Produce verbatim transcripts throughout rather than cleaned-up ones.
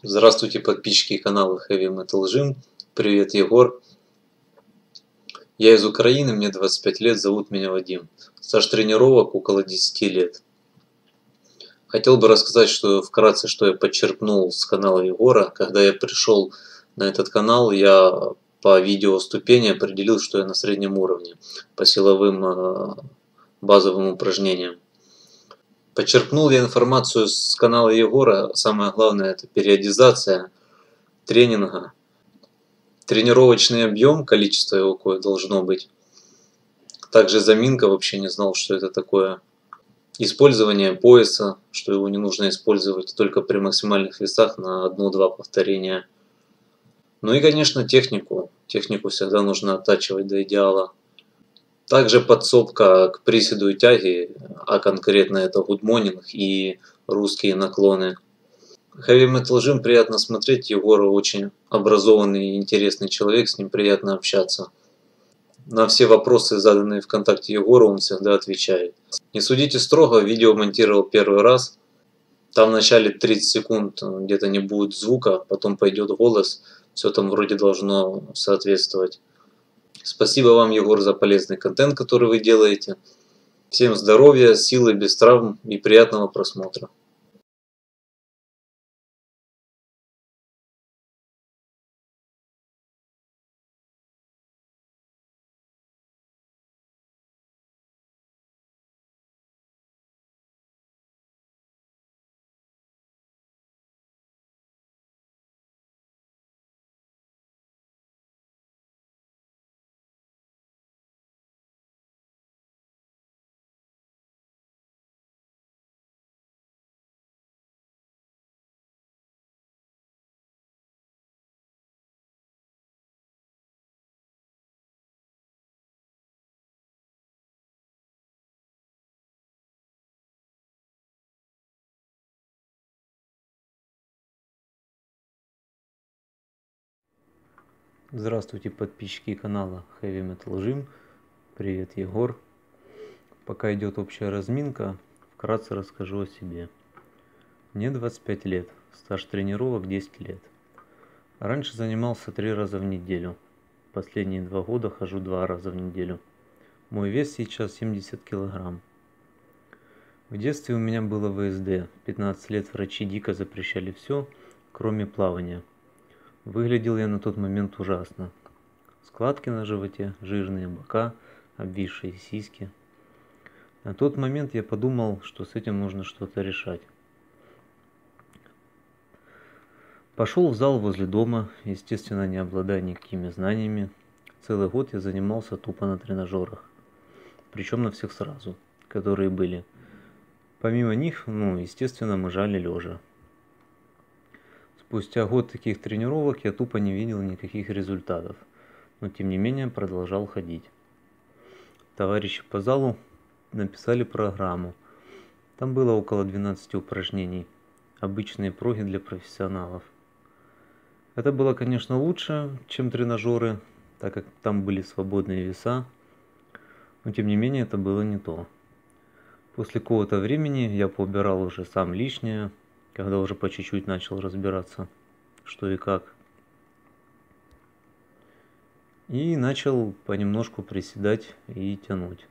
Здравствуйте, подписчики канала Heavy Metal Gym. Привет, Егор. Я из Украины, мне двадцать пять лет, зовут меня Вадим. Стаж тренировок около десяти лет. Хотел бы рассказать, что вкратце, что я подчеркнул с канала Егора. Когда я пришел на этот канал, я по видео ступени определил, что я на среднем уровне по силовым базовым упражнениям. Подчеркнул я информацию с канала Егора. Самое главное — это периодизация тренинга. Тренировочный объем, количество его какое должно быть. Также заминка, вообще не знал, что это такое. Использование пояса, что его не нужно использовать только при максимальных весах на одно-два повторения. Ну и, конечно, технику. Технику всегда нужно оттачивать до идеала. Также подсобка к приседу и тяге, а конкретно это гудморнинг и русские наклоны. Heavy Metal Gym приятно смотреть, Егор очень образованный и интересный человек, с ним приятно общаться. На все вопросы, заданные ВКонтакте Егору, он всегда отвечает. Не судите строго, видео монтировал первый раз. Там в начале тридцать секунд где-то не будет звука, потом пойдет голос, все там вроде должно соответствовать. Спасибо вам, Егор, за полезный контент, который вы делаете. Всем здоровья, силы, без травм и приятного просмотра. Здравствуйте, подписчики канала Heavy Metal Gym. Привет, Егор. Пока идет общая разминка, вкратце расскажу о себе. Мне двадцать пять лет, стаж тренировок десять лет. Раньше занимался три раза в неделю. Последние два года хожу два раза в неделю. Мой вес сейчас семьдесят килограмм. В детстве у меня было вэ эс дэ. В пятнадцать лет врачи дико запрещали все, кроме плавания. Выглядел я на тот момент ужасно. Складки на животе, жирные бока, обвисшие сиськи. На тот момент я подумал, что с этим нужно что-то решать. Пошел в зал возле дома, естественно, не обладая никакими знаниями. Целый год я занимался тупо на тренажерах. Причем на всех сразу, которые были. Помимо них, ну, естественно, мы жали лежа. Спустя год таких тренировок я тупо не видел никаких результатов, но тем не менее продолжал ходить. Товарищи по залу написали программу. Там было около двенадцати упражнений, обычные проги для профессионалов. Это было, конечно, лучше, чем тренажеры, так как там были свободные веса, но тем не менее это было не то. После какого-то времени я поубирал уже сам лишнее, когда уже по чуть-чуть начал разбираться, что и как. И начал понемножку приседать и тянуть.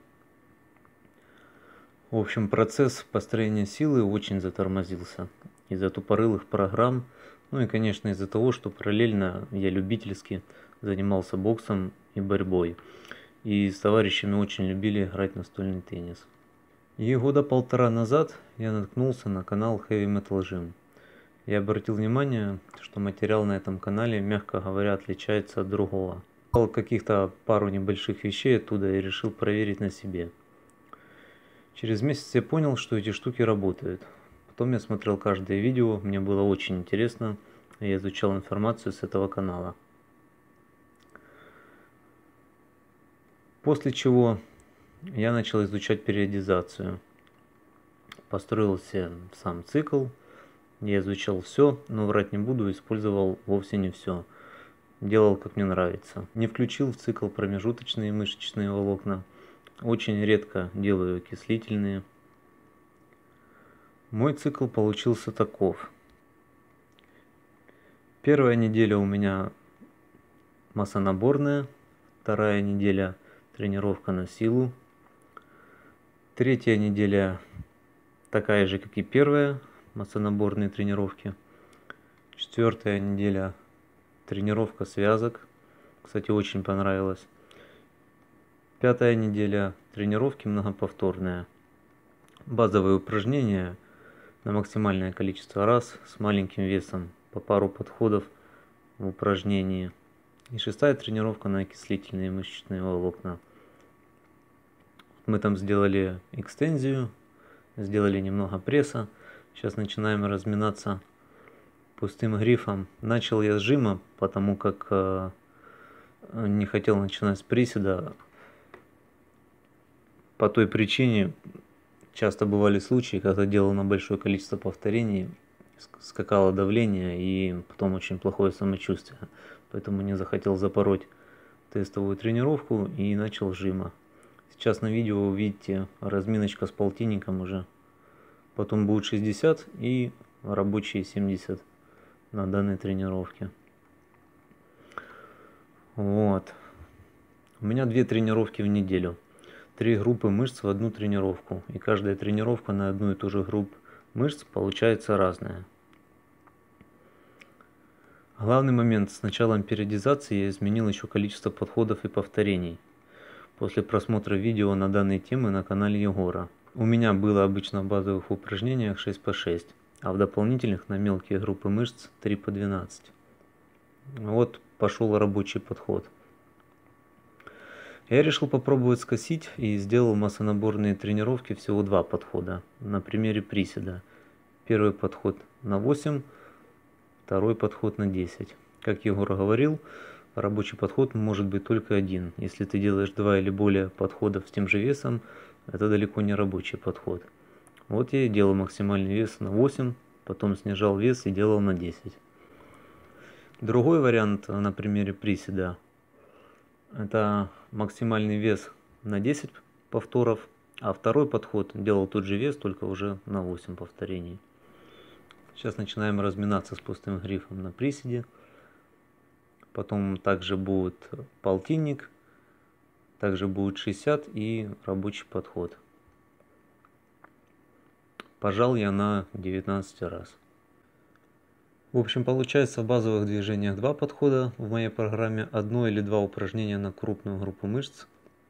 В общем, процесс построения силы очень затормозился из-за тупорылых программ, ну и, конечно, из-за того, что параллельно я любительски занимался боксом и борьбой. И с товарищами очень любили играть настольный теннис. И года полтора назад я наткнулся на канал Heavy Metal Gym. Я обратил внимание, что материал на этом канале, мягко говоря, отличается от другого. Каких-то пару небольших вещей оттуда и решил проверить на себе. Через месяц я понял, что эти штуки работают. Потом я смотрел каждое видео, мне было очень интересно, и я изучал информацию с этого канала. После чего я начал изучать периодизацию. Построил себе сам цикл, я изучал все, но врать не буду, использовал вовсе не все. Делал как мне нравится. Не включил в цикл промежуточные мышечные волокна. Очень редко делаю окислительные. Мой цикл получился таков. Первая неделя у меня массонаборная, вторая неделя тренировка на силу, третья неделя такая же, как и первая, массонаборные тренировки, четвертая неделя тренировка связок, кстати, очень понравилось, пятая неделя тренировки многоповторная, базовые упражнения на максимальное количество раз с маленьким весом, по пару подходов в упражнении. И шестая тренировка на окислительные мышечные волокна. Мы там сделали экстензию, сделали немного пресса. Сейчас начинаем разминаться пустым грифом. Начал я с жима, потому как э, не хотел начинать с приседа. По той причине, часто бывали случаи, когда делал на большое количество повторений, скакало давление и потом очень плохое самочувствие. Поэтому не захотел запороть тестовую тренировку и начал с жима. Сейчас на видео вы видите разминочка с полтинником уже. Потом будет шестьдесят и рабочие семьдесят на данной тренировке. Вот. У меня две тренировки в неделю. Три группы мышц в одну тренировку. И каждая тренировка на одну и ту же группу мышц получается разная. Главный момент: с началом периодизации я изменил еще количество подходов и повторений. После просмотра видео на данные темы на канале Егора. У меня было обычно в базовых упражнениях шесть по шесть, а в дополнительных на мелкие группы мышц три по двенадцать. Вот пошел рабочий подход. Я решил попробовать скосить и сделал массонаборные тренировки всего два подхода на примере приседа. Первый подход на восемь, второй подход на десять. Как Егор говорил, рабочий подход может быть только один. Если ты делаешь два или более подходов с тем же весом, это далеко не рабочий подход. Вот я и делал максимальный вес на восемь, потом снижал вес и делал на десять. Другой вариант на примере приседа — это максимальный вес на десять повторов, а второй подход делал тот же вес, только уже на восемь повторений. Сейчас начинаем разминаться с пустым грифом на приседе. Потом также будет полтинник, также будет шестьдесят и рабочий подход. Пожал я на девятнадцать раз. В общем, получается в базовых движениях два подхода в моей программе, одно или два упражнения на крупную группу мышц.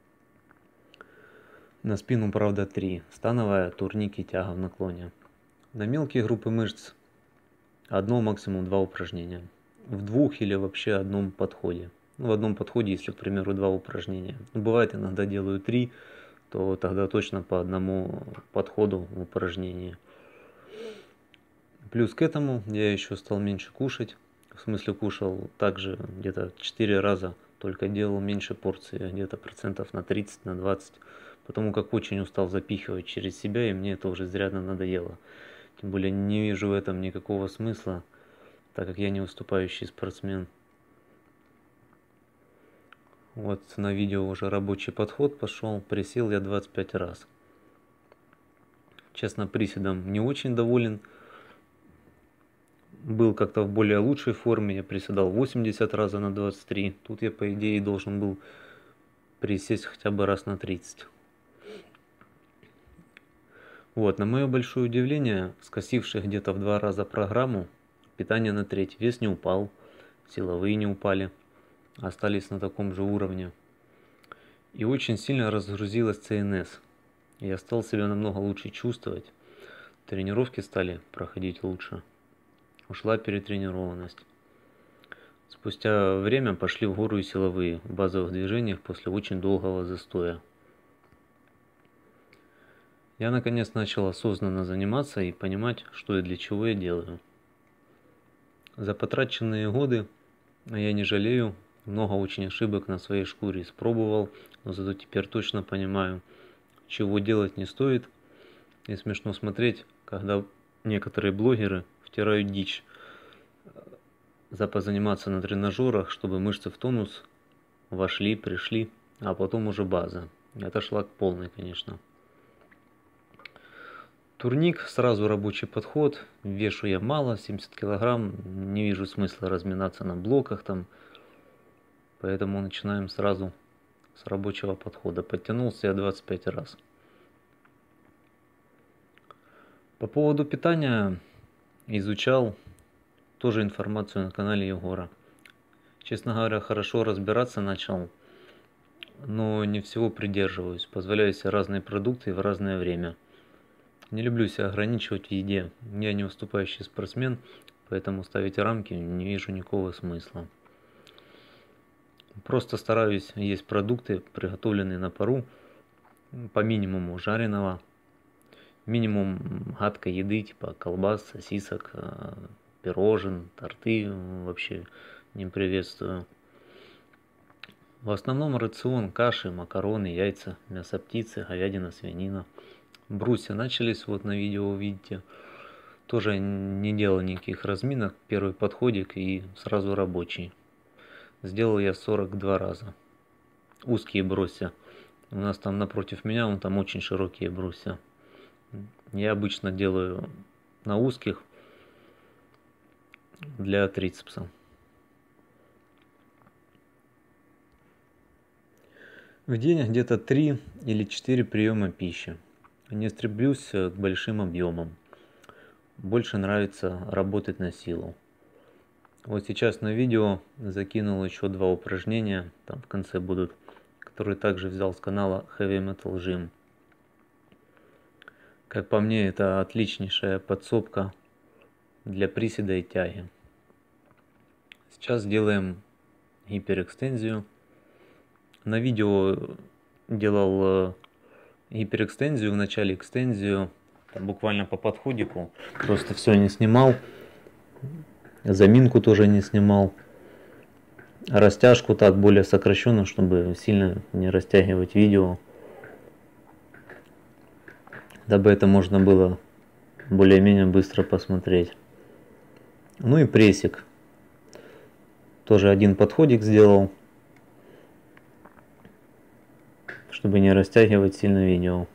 На спину, правда, три. Становая, турник и тяга в наклоне. На мелкие группы мышц одно, максимум два упражнения. В двух или вообще одном подходе. Ну, в одном подходе, если, к примеру, два упражнения. Ну, бывает, иногда делаю три, то тогда точно по одному подходу в упражнении. Плюс к этому я еще стал меньше кушать. В смысле, кушал также где-то четыре раза, только делал меньше порции, где-то процентов на тридцать, на двадцать. Потому как очень устал запихивать через себя, и мне это уже изрядно надоело. Тем более не вижу в этом никакого смысла, так как я не выступающий спортсмен. Вот на видео уже рабочий подход пошел, присел я двадцать пять раз. Честно, приседом не очень доволен. Был как-то в более лучшей форме, я приседал восемьдесят раз на двадцать три. Тут я, по идее, должен был присесть хотя бы раз на тридцать. Вот, на мое большое удивление, скосивший где-то в два раза программу, питание на треть, вес не упал, силовые не упали, остались на таком же уровне. И очень сильно разгрузилась Цэ Эн Эс. Я стал себя намного лучше чувствовать, тренировки стали проходить лучше, ушла перетренированность. Спустя время пошли в гору и силовые в базовых движениях после очень долгого застоя. Я наконец начал осознанно заниматься и понимать, что и для чего я делаю. За потраченные годы я не жалею, много очень ошибок на своей шкуре испробовал, но зато теперь точно понимаю, чего делать не стоит. И смешно смотреть, когда некоторые блогеры втирают дичь за позаниматься на тренажерах, чтобы мышцы в тонус вошли, пришли, а потом уже база. Это шлак полный, конечно. турник, сразу рабочий подход. Вешу я мало, семьдесят килограмм. Не вижу смысла разминаться на блоках там. Поэтому начинаем сразу с рабочего подхода. Подтянулся я двадцать пять раз. По поводу питания изучал тоже информацию на канале Егора. Честно говоря, хорошо разбираться начал, но не всего придерживаюсь. Позволяю себе разные продукты в разное время. Не люблю себя ограничивать в еде. Я не выступающий спортсмен, поэтому ставить рамки не вижу никакого смысла. Просто стараюсь есть продукты, приготовленные на пару, по минимуму жареного, минимум гадкой еды, типа колбас, сосисок, пирожен, торты вообще не приветствую. В основном рацион: каши, макароны, яйца, мясо птицы, говядина, свинина. Брусья начались, вот на видео видите. Тоже не делал никаких разминок, первый подходик и сразу рабочий. Сделал я сорок два раза. Узкие брусья. У нас там напротив меня, вон там очень широкие брусья. Я обычно делаю на узких для трицепса. В день где-то три или четыре приема пищи. Не стремлюсь к большим объемам. Больше нравится работать на силу. Вот сейчас на видео закинул еще два упражнения, там в конце будут, которые также взял с канала Heavy Metal Gym. Как по мне, это отличнейшая подсобка для приседа и тяги. Сейчас делаем гиперэкстензию. На видео делал гиперэкстензию, в начале экстензию, там буквально по подходику, просто все не снимал, заминку тоже не снимал, растяжку так более сокращенно, чтобы сильно не растягивать видео, дабы это можно было более-менее быстро посмотреть. Ну и прессик, тоже один подходик сделал, чтобы не растягивать сильно видео.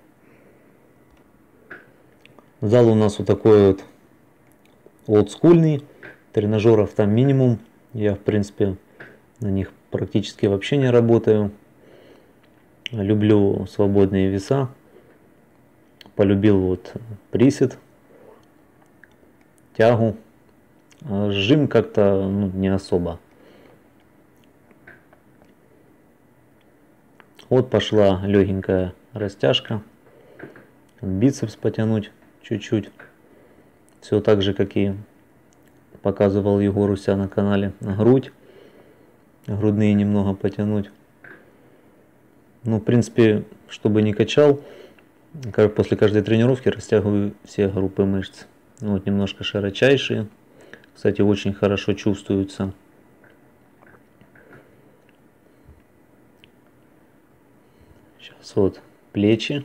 Зал у нас вот такой вот олдскульный, тренажеров там минимум, я в принципе на них практически вообще не работаю. Люблю свободные веса, полюбил вот присед, тягу, а жим как-то ну, не особо. Вот пошла легенькая растяжка, бицепс потянуть чуть-чуть, все так же, как и показывал Егор у себя на канале. Грудь, грудные немного потянуть. Ну, в принципе, чтобы не качал, после каждой тренировки растягиваю все группы мышц. Вот немножко широчайшие, кстати, очень хорошо чувствуются. Сейчас вот плечи.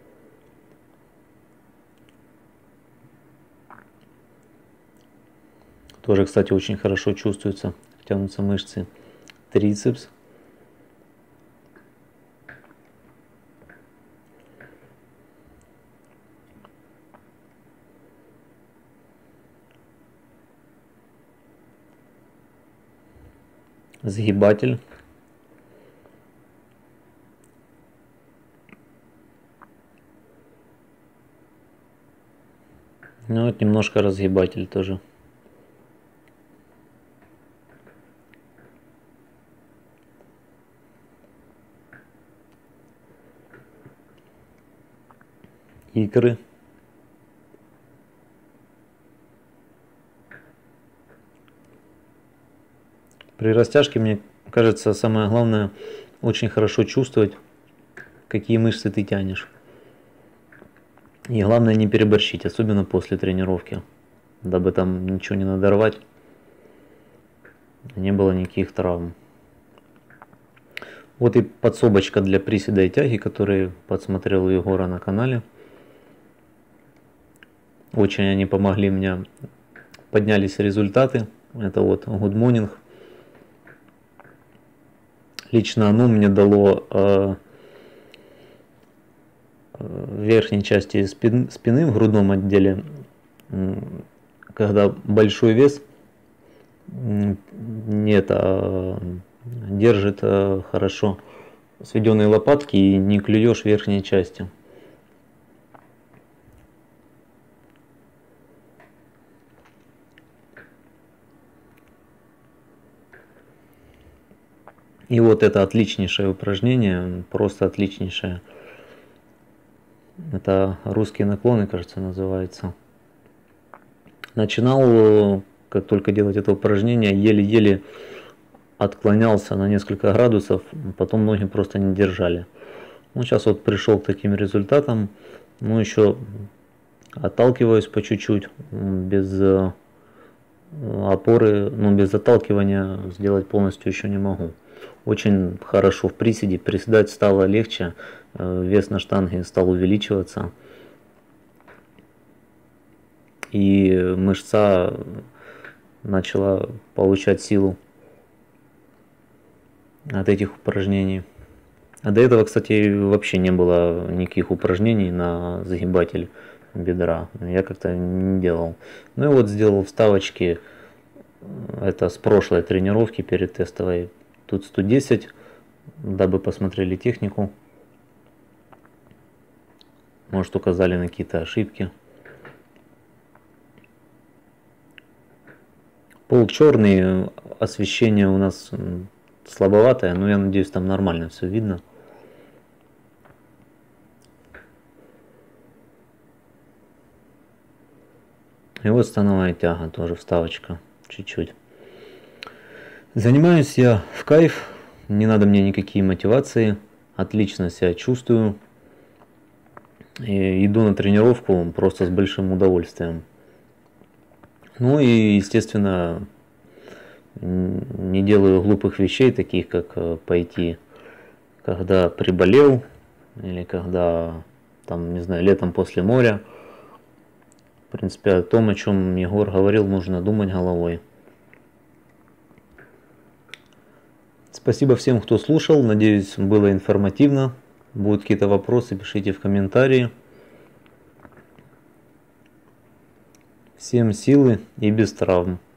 Тоже, кстати, очень хорошо чувствуются, тянутся мышцы. Трицепс. Сгибатель. Ну вот немножко разгибатель тоже. Икры. При растяжке, мне кажется, самое главное очень хорошо чувствовать, какие мышцы ты тянешь. И главное не переборщить, особенно после тренировки, дабы там ничего не надорвать, не было никаких травм. Вот и подсобочка для приседа и тяги, которые подсмотрел у Егора на канале. Очень они помогли мне, поднялись результаты. Это вот Good Morning. Лично оно мне дало э, в верхней части спин, спины, в грудном отделе, когда большой вес, нет, а держит хорошо сведенные лопатки и не клюешь верхней частью. И вот это отличнейшее упражнение, просто отличнейшее. Это русские наклоны, кажется, называется. Начинал, как только делать это упражнение, еле-еле отклонялся на несколько градусов, потом ноги просто не держали. Ну, сейчас вот пришел к таким результатам. Ну, еще отталкиваюсь по чуть-чуть, без опоры, ну, без отталкивания сделать полностью еще не могу. Очень хорошо в приседе, приседать стало легче, вес на штанге стал увеличиваться. И мышца начала получать силу от этих упражнений. А до этого, кстати, вообще не было никаких упражнений на загибатель бедра. Я как-то не делал. Ну и вот сделал вставочки. Это с прошлой тренировки перед тестовой. Тут сто десять, дабы посмотрели технику. Может, указали на какие-то ошибки. Пол черный, освещение у нас слабоватое, но я надеюсь, там нормально все видно. И вот становая тяга, тоже вставочка, чуть-чуть. Занимаюсь я в кайф, не надо мне никакие мотивации, отлично себя чувствую. И иду на тренировку просто с большим удовольствием. Ну и, естественно, не делаю глупых вещей, таких как пойти, когда приболел, или когда, там, не знаю, летом после моря. В принципе, о том, о чем Егор говорил, нужно думать головой. Спасибо всем, кто слушал. Надеюсь, было информативно. Будут какие-то вопросы, пишите в комментарии. Всем силы и без травм.